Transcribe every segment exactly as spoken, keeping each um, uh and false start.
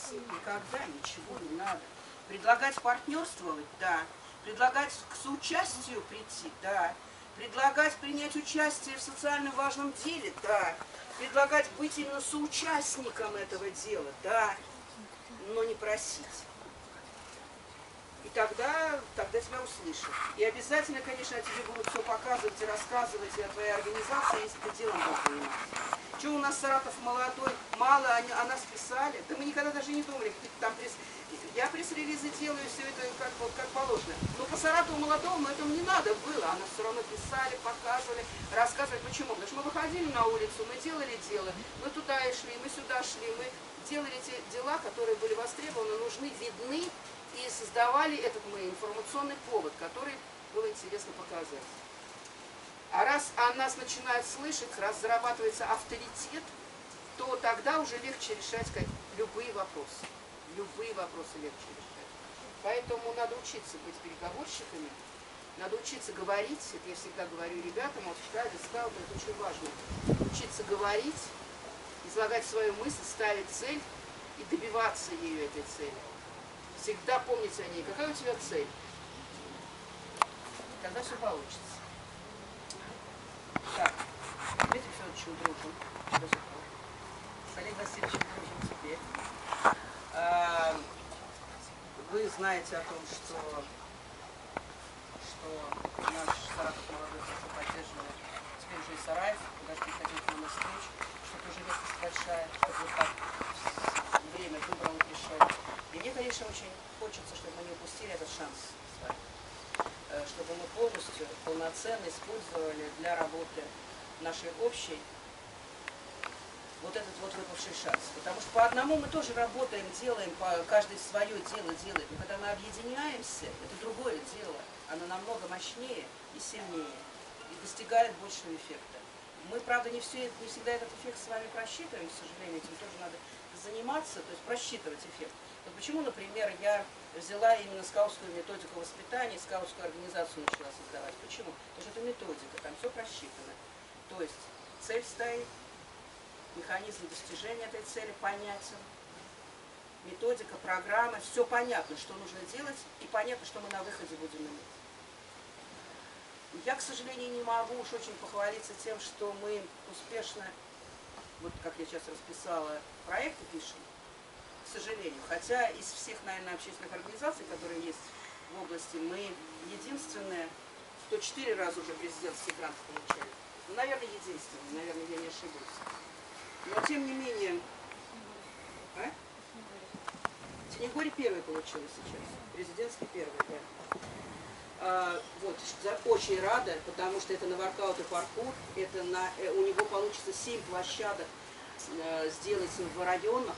Никогда ничего не надо. Предлагать партнерствовать, да. Предлагать к соучастию прийти, да. Предлагать принять участие в социально важном деле, да. Предлагать быть именно соучастником этого дела, да. Но не просить. И тогда, тогда тебя услышат. И обязательно, конечно, тебе будут все показывать и рассказывать и о твоей организации, если ты делом будешь заниматься. Что у нас Саратов молодой, мало они, о нас писали. Да мы никогда даже не думали, там пресс... я пресс-релизы делаю, все это как, вот, как положено. Но по Саратову молодому этому не надо было. А нас все равно писали, показывали, рассказывали. Почему? Потому что мы выходили на улицу, мы делали дело, мы туда и шли, мы сюда шли, мы делали те дела, которые были востребованы, нужны, видны. И создавали этот мы информационный повод, который было интересно показать. А раз о нас начинают слышать, раз зарабатывается авторитет, то тогда уже легче решать любые вопросы. Любые вопросы легче решать. Поэтому надо учиться быть переговорщиками, надо учиться говорить. Это я всегда говорю ребятам, вот в штабе, скауты, это очень важно. Учиться говорить, излагать свою мысль, ставить цель и добиваться ее, этой цели. Всегда помните о ней. Какая у тебя цель? Тогда все получится. Так, с Дмитрием Федоровичем дружим до сих пор. С Олегом Васильевичем дружим теперь. А, вы знаете о том, что, что наш Саратов молодой просто поддерживает. Теперь уже и Сараев, даже не ходить на встреч, что тоже редкость большая, чтобы вот так время выбрал и пришел. И мне, конечно, очень хочется, чтобы мы не упустили этот шанс с вами, чтобы мы полностью, полноценно использовали для работы нашей общей вот этот вот выпавший шанс. Потому что по одному мы тоже работаем, делаем, по, каждый свое дело делает. Но когда мы объединяемся, это другое дело. Оно намного мощнее и сильнее, и достигает большего эффекта. Мы, правда, не, все, не всегда этот эффект с вами просчитываем, к сожалению, этим тоже надо заниматься, то есть просчитывать эффект. Вот почему, например, я взяла именно скаутскую методику воспитания, скаутскую организацию начала создавать. Почему? Потому что это методика, там все просчитано. То есть цель стоит, механизм достижения этой цели понятен, методика, программа, все понятно, что нужно делать, и понятно, что мы на выходе будем иметь. Я, к сожалению, не могу уж очень похвалиться тем, что мы успешно, вот как я сейчас расписала, проекты пишем, к сожалению. Хотя из всех, наверное, общественных организаций, которые есть в области, мы единственные, кто четыре раза уже президентский грант получали. Ну, наверное, единственные, наверное, я не ошибусь. Но, тем не менее, а? Тенегоре первый получила сейчас, президентский первый, да. А, вот, очень рада, потому что это на воркаут и паркур, это на, у него получится семь площадок э, сделать в районах.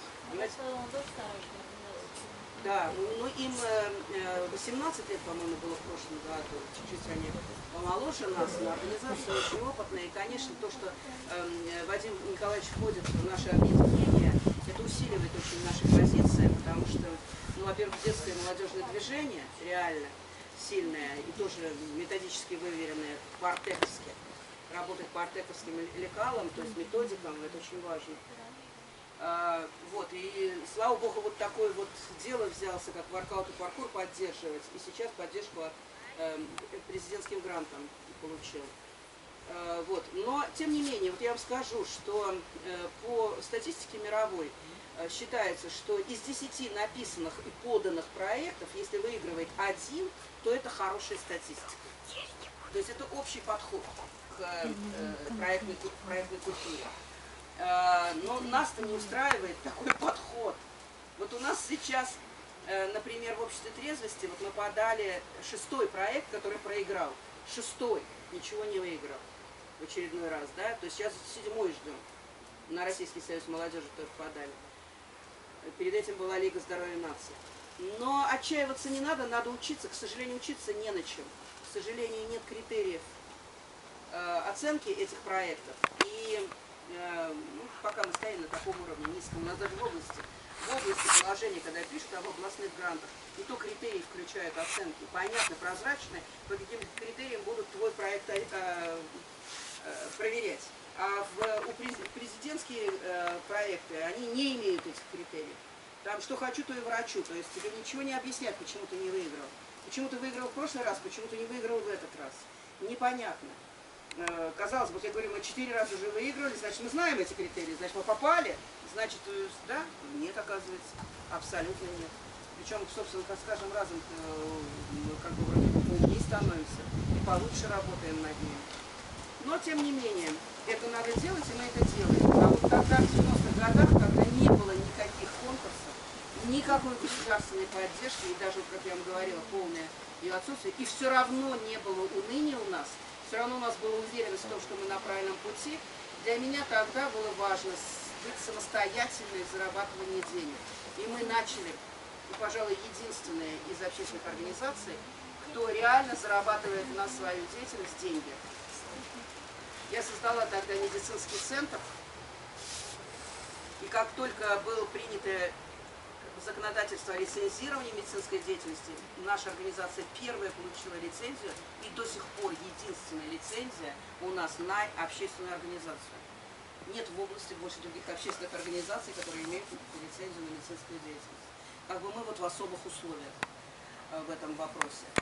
Да, ну, ну им э, восемнадцать лет, по-моему, было в прошлом году, чуть-чуть они помоложе нас, но организация очень опытная, и, конечно, то, что э, Вадим Николаевич входит в наше объединение, это усиливает очень наши позиции, потому что, ну, во-первых, детское и молодежное движение реально сильное и тоже методически выверенное по-артековски. Работать по артековским лекалам, то есть методикам, это очень важно. А, вот, и слава богу, вот такое вот дело взялся, как воркаут и паркур, поддерживать. И сейчас поддержку от, э, президентским грантом получил. А, вот. Но, тем не менее, вот я вам скажу, что э, по статистике мировой э, считается, что из десяти написанных и поданных проектов, если выигрывает один, то это хорошая статистика. То есть это общий подход к э, проектной, проектной культуре. Э, но нас-то не устраивает такой подход. Вот у нас сейчас, э, например, в обществе трезвости, вот мы подали шестой проект, который проиграл. Шестой, ничего не выиграл в очередной раз, да? То есть сейчас седьмой ждем. На Российский союз молодежи тоже подали. Перед этим была Лига здоровья нации. Но отчаиваться не надо, надо учиться. К сожалению, учиться не на чем. К сожалению, нет критериев э, оценки этих проектов. И э, ну, пока мы стоим на таком уровне низком, у нас даже в области, в области положения, когда пишут об областных грантах, и то критерии включают оценки. Понятно, прозрачные, по каким критериям будут твой проект э, э, проверять. А в, у президентские э, проекты, они не имеют этих критериев. Там что хочу, то и врачу. То есть тебе ничего не объяснят, почему ты не выиграл. Почему ты выиграл в прошлый раз, почему ты не выиграл в этот раз. Непонятно. Казалось бы, я говорю, мы четыре раза уже выиграли, значит, мы знаем эти критерии, значит, мы попали, значит, да? Нет, оказывается, абсолютно нет. Причем, собственно, с каждым разом мы как бы вроде бы умнее становимся и получше работаем над ним. Но, тем не менее, это надо делать, и мы это делаем. А вот тогда, в девяностых годах, когда не было никаких конкурсов, никакой государственной поддержки, и даже, как я вам говорила, полное ее отсутствие, и все равно не было уныния у нас, все равно у нас была уверенность в том, что мы на правильном пути. Для меня тогда было важно быть самостоятельной в зарабатывании денег. И мы начали, и, пожалуй, единственная из общественных организаций, кто реально зарабатывает на свою деятельность деньги. Я создала тогда медицинский центр, и как только было принято законодательство о лицензировании медицинской деятельности, наша организация первая получила лицензию, и до сих пор единственная лицензия у нас на общественную организацию. Нет в области больше других общественных организаций, которые имеют лицензию на медицинскую деятельность. Как бы мы вот в особых условиях в этом вопросе.